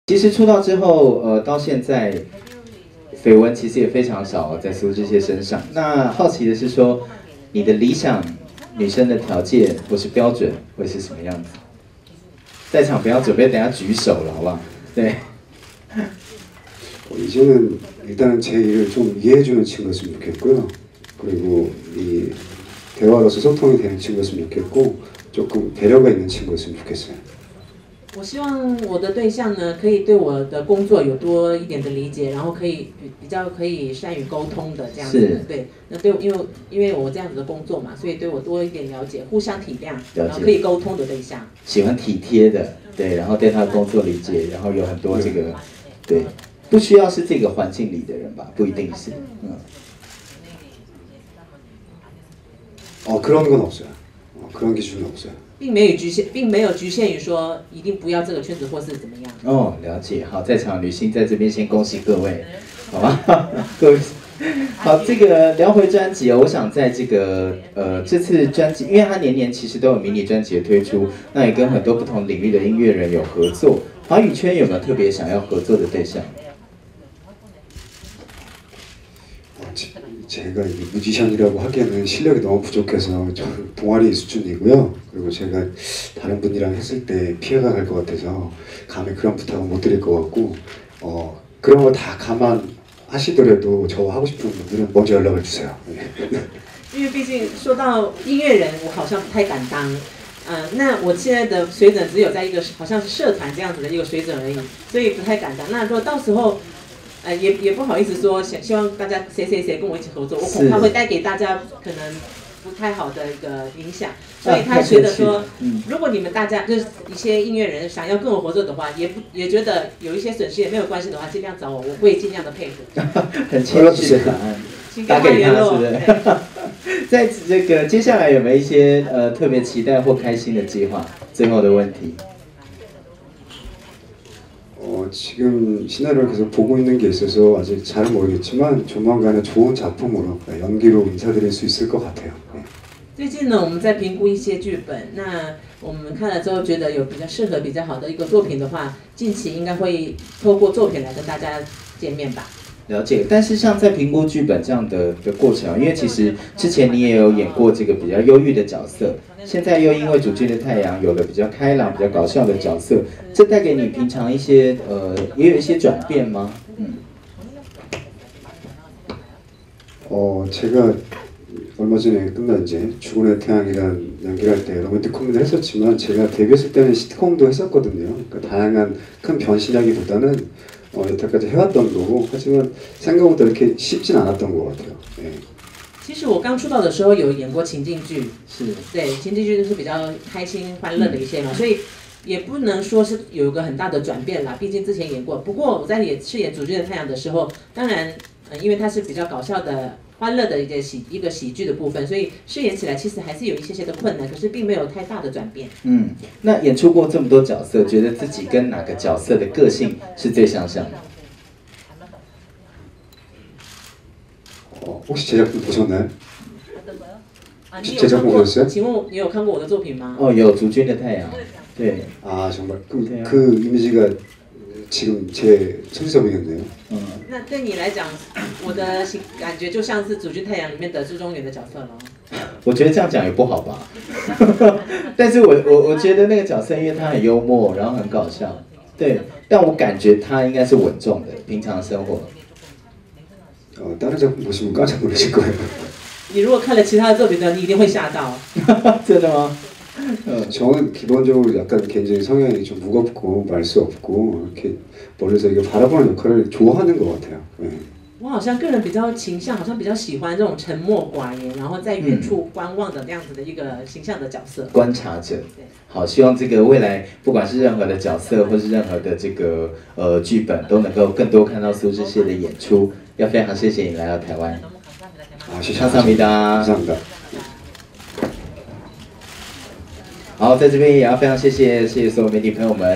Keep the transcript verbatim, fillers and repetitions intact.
其实出道之后，呃，到现在绯闻其实也非常少在苏志燮身上。那好奇的是说，你的理想女生的条件或是标准会是什么样子？在场不要准备等下举手了，好不好？对。 이제는 일단은 제 일을 좀 이해해주는 친구였으면 좋겠고요. 그리고 이 대화로서 소통이 되는 친구였으면 좋겠고 조금 배려가 있는 친구였으면 좋겠어요. 我希望我的对象呢，可以对我的工作有多一点的理解，然后可以比比较可以善于沟通的这样子。对，那对，因为因为我这样子的工作嘛，所以对我多一点了解，互相体谅，然后可以沟通的对象。喜欢体贴的，对，然后对他的工作理解，然后有很多这个，对。 不需要是这个环境里的人吧，不一定是。嗯。 哦，그런 건 없어요. 어, 그런 기준은 없어요. 并没有局限，并没有局限于说一定不要这个圈子或是怎么样。 哦，了解。好，在场女性在这边先恭喜各位，好吧？各位，好，这个聊回专辑哦，我想在这个呃这次专辑，因为它年年其实都有迷你专辑的推出，那也跟很多不同领域的音乐人有合作。华语圈有没有特别想要合作的对象？ 제가 뮤지션이라고 하기에는 실력이 너무 부족해서 좀 동아리 수준이고요. 그리고 제가 다른 분이랑 했을 때 피해가 갈 것 같아서 감히 그런 부탁은 못 드릴 것 같고 어, 그런 거 다 감안하시더라도 저 하고 싶은 분들은 먼저 연락을 주세요. 因为毕竟说到音乐人，我好像不太敢当。嗯、呃，那我现在的水准只有在一个好像是社团这样子的一个水准而已，所以不太敢当。那如果到时候。 呃，也也不好意思说，想希望大家谁谁谁跟我一起合作，我恐怕会带给大家可能不太好的一个影响，所以他觉得说，如果你们大家就是一些音乐人想要跟我合作的话，也不也觉得有一些损失也没有关系的话，尽量找我，我会尽量的配合。 很谦虚的答案，打给他是不是？在这个接下来有没有一些呃特别期待或开心的计划？最后的问题。 어, 지금 시나리오를 계속 보고 있는 게 있어서 아직 잘 모르겠지만 조만간에 좋은 작품으로 연기로 인사드릴 수 있을 것 같아요. 네. 最近呢，我们在评估一些剧本，那我们看了之后觉得有比较适合、比较好的一个作品的话，近期应该会透过作品来跟大家见面吧。 了解，但是像在评估剧本这样的的过程，因为其实之前你也有演过这个比较忧郁的角色，现在又因为《主君的太阳》有了比较开朗、比较搞笑的角色，这带给你平常一些呃，也有一些转变吗？嗯。 어, 제가 얼마 전에 끝난 이제 죽은의 태양이란 연기를 할 때 로맨틱 코미디를 했었지만 제가 데뷔했을 때는 시트콤도 했었거든요. 그러니까 다양한 큰 변신하기보다는 어, 여태까지 해왔던 거고 하지만 생각보다 이렇게 쉽진 않았던 것 같아요. 네. 其实我刚出道的时候有演过情境剧，是对情境剧就是比较开心欢乐的一些嘛，所以也不能说是有一个很大的转变啦。毕竟之前演过，不过我在演饰演《主君的太阳》的时候，当然，呃，因为它是比较搞笑的、欢乐的一个喜一个喜剧的部分，所以饰演起来其实还是有一些些的困难，可是并没有太大的转变。 嗯，那演出过这么多角色，觉得自己跟哪个角色的个性是最相像的？ 어, 혹시 제 작품 보셨나요? 啊，你有看过？请问你有看过我的作品吗？ 哦，有《主君的太阳》。对。 아 정말 그, 그 이미지가 지금 제 천지점이겠네요. 嗯。那对你来讲，我的感觉就像是《主君太阳》里面的朱中原的角色了。 我觉得这样讲也不好吧。但是我我我觉得那个角色，因为他很幽默，然后很搞笑，对。但我感觉他应该是稳重的，平常生活。 어, 다른 작품 보시면 깜짝 놀라실 거예요. 你如果看了其他的作品呢，你一定会吓到。 真的吗？ 저는 기본적으로 약간 굉장히 성향이 좀 무겁고 말 수 없고 이렇게 멀리서 이거 바라보는 역할을 좋아하는 것 같아요. 네. 我好像个人比较倾向，好像比较喜欢这种沉默寡言，然后在远处观望的那样子的一个形象的角色。观察者。好，希望这个未来不管是任何的角色，或是任何的这个呃剧本，都能够更多看到苏志燮的演出。要非常谢谢你来到台湾。 啊，谢谢。 감사합니다。 감사합니다。 好，在这边也要非常谢谢谢谢所有媒体朋友们。